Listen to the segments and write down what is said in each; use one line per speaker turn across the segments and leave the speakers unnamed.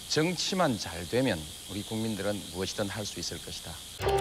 정치만 잘 되면 우리 국민들은 무엇이든 할 수 있을 것이다.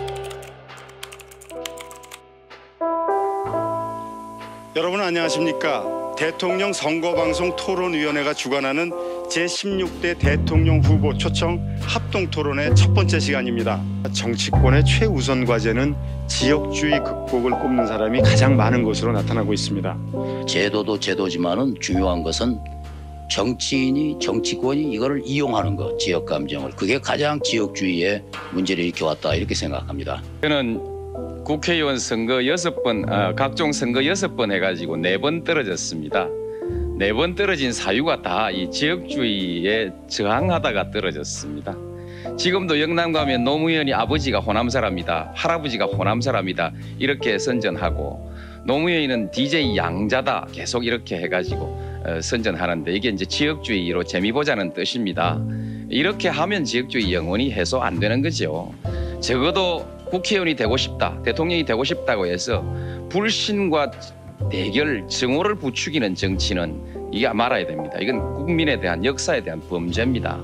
여러분 안녕하십니까? 대통령 선거방송 토론위원회가 주관하는 제16대 대통령 후보 초청 합동토론의 첫 번째 시간입니다. 정치권의 최우선 과제는 지역주의 극복을 꼽는 사람이 가장 많은 것으로 나타나고 있습니다.
제도도 제도지만은 중요한 것은 정치인이 정치권이 이거를 이용하는 것, 지역 감정을. 그게 가장 지역주의의 문제를 일으켜왔다 이렇게 생각합니다.
저는 국회의원 선거 6번, 각종 선거 6번 해가지고 4번 떨어졌습니다. 4번 떨어진 사유가 다 이 지역주의에 저항하다가 떨어졌습니다. 지금도 영남 가면 노무현이 아버지가 호남 사람이다, 할아버지가 호남 사람이다 이렇게 선전하고, 노무현이는 DJ 양자다 계속 이렇게 해가지고 선전하는데, 이게 이제 지역주의로 재미 보자는 뜻입니다. 이렇게 하면 지역주의 영원히 해소 안 되는 거죠. 적어도 국회의원이 되고 싶다, 대통령이 되고 싶다고 해서 불신과 대결, 정오를 부추기는 정치는 이게 말아야 됩니다. 이건 국민에 대한, 역사에 대한 범죄입니다.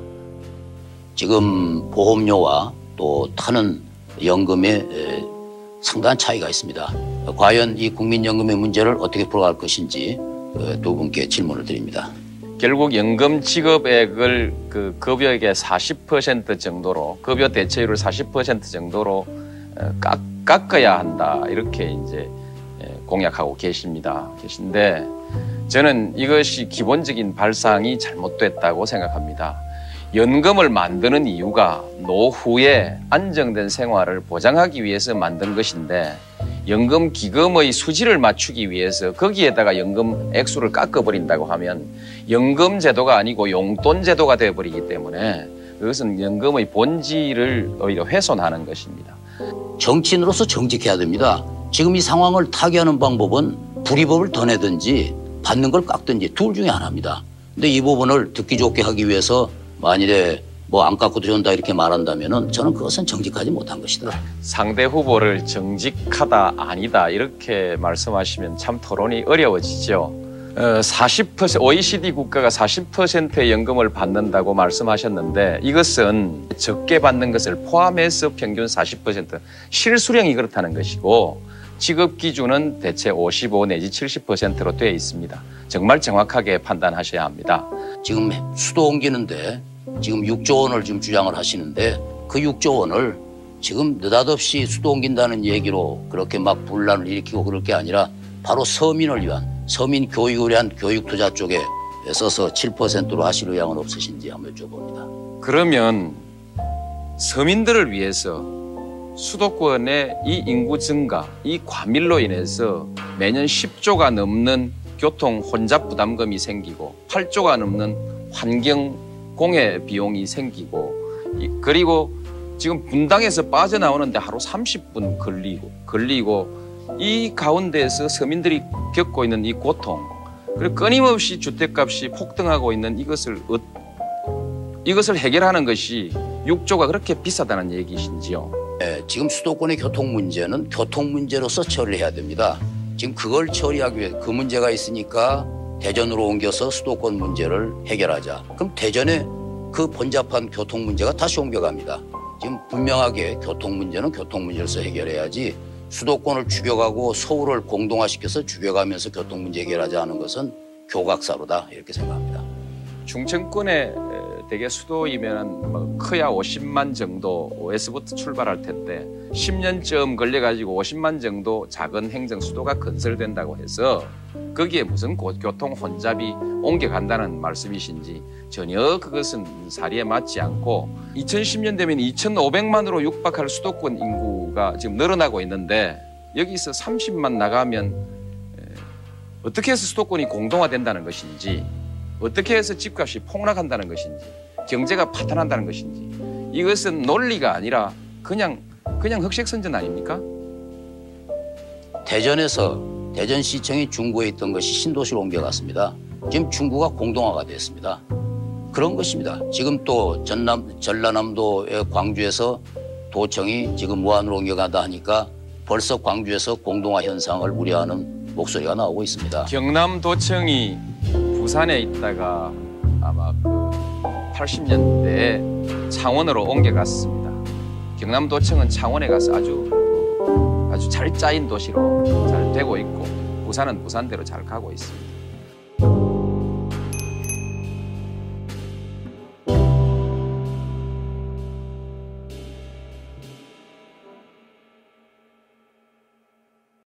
지금 보험료와 또 타는 연금에 상당한 차이가 있습니다. 과연 이 국민연금의 문제를 어떻게 풀어갈 것인지 두 분께 질문을 드립니다.
결국 연금 지급액을 그 급여액의 40% 정도로, 급여 대체율을 40% 정도로 깎아야 한다 이렇게 이제 공약하고 계신데, 저는 이것이 기본적인 발상이 잘못됐다고 생각합니다. 연금을 만드는 이유가 노후에 안정된 생활을 보장하기 위해서 만든 것인데, 연금 기금의 수지를 맞추기 위해서 거기에다가 연금 액수를 깎아버린다고 하면 연금 제도가 아니고 용돈 제도가 되어버리기 때문에 그것은 연금의 본질을 오히려 훼손하는 것입니다.
정치인으로서 정직해야 됩니다. 지금 이 상황을 타개하는 방법은 불이법을 더 내든지 받는 걸 깎든지 둘 중에 하나입니다. 근데 이 부분을 듣기 좋게 하기 위해서 만일에 뭐 안 깎고 들여온다 이렇게 말한다면은 저는 그것은 정직하지 못한 것이다.
상대 후보를 정직하다 아니다 이렇게 말씀하시면 참 토론이 어려워지죠. 40% OECD 국가가 40%의 연금을 받는다고 말씀하셨는데, 이것은 적게 받는 것을 포함해서 평균 40%, 실수령이 그렇다는 것이고, 지급 기준은 대체 55 내지 70%로 되어 있습니다. 정말 정확하게 판단하셔야 합니다.
지금 수도 옮기는데 지금 6조 원을 지금 주장을 하시는데, 그 6조 원을 지금 느닷없이 수도 옮긴다는 얘기로 그렇게 막 분란을 일으키고 그럴 게 아니라 바로 서민을 위한, 서민 교육을 위한 교육 투자 쪽에 써서 7%로 하실 의향은 없으신지 한번 여쭤봅니다.
그러면 서민들을 위해서 수도권의 이 인구 증가, 이 과밀로 인해서 매년 10조가 넘는 교통 혼잡 부담금이 생기고 8조가 넘는 환경 공해 비용이 생기고, 그리고 지금 분당에서 빠져나오는데 하루 30분 걸리고 이 가운데에서 서민들이 겪고 있는 이 고통, 그리고 끊임없이 주택값이 폭등하고 있는 이것을 해결하는 것이 6조가 그렇게 비싸다는 얘기신지요?
네, 지금 수도권의 교통 문제는 교통 문제로서 처리해야 됩니다. 지금 그걸 처리하기 위해 그 문제가 있으니까 대전으로 옮겨서 수도권 문제를 해결하자. 그럼 대전에 그 번잡한 교통 문제가 다시 옮겨갑니다. 지금 분명하게 교통 문제는 교통 문제로서 해결해야지, 수도권을 죽여가고 서울을 공동화시켜서 죽여가면서 교통 문제 해결하자 하는 것은 교각사로다 이렇게 생각합니다.
중천권에 대개 수도이면 커야 50만 정도에서부터 출발할 텐데 10년쯤 걸려가지고 50만 정도 작은 행정 수도가 건설된다고 해서 거기에 무슨 교통 혼잡이 옮겨간다는 말씀이신지 전혀 그것은 사리에 맞지 않고, 2010년 되면 2,500만으로 육박할 수도권 인구가 지금 늘어나고 있는데 여기서 30만 나가면 어떻게 해서 수도권이 공동화된다는 것인지, 어떻게 해서 집값이 폭락한다는 것인지, 경제가 파탄한다는 것인지, 이것은 논리가 아니라 그냥 흑색선전 아닙니까?
대전시청이 중구에 있던 것이 신도시로 옮겨갔습니다. 지금 중구가 공동화가 됐습니다. 그런 것입니다. 지금 또 전라남도의 광주에서 도청이 지금 무안으로 옮겨가다 하니까 벌써 광주에서 공동화 현상을 우려하는 목소리가 나오고 있습니다.
경남도청이 부산에 있다가 아마 1980년대에 창원으로 옮겨갔습니다. 경남도청은 창원에 가서 아주 잘 짜인 도시로 잘 되고 있고 부산은 부산대로 잘 가고 있습니다.